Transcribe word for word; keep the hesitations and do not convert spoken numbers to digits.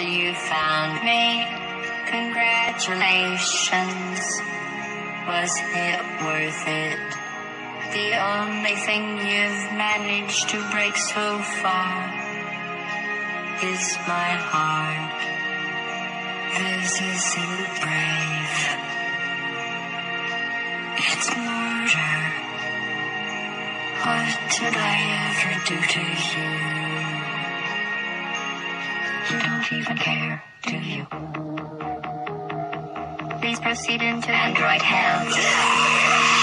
you found me. Congratulations. Was it worth it? The only thing you've managed to break so far is my heart. This isn't brave. It's murder. What did I ever do to you? You don't even care, do you? Please proceed into Android hands.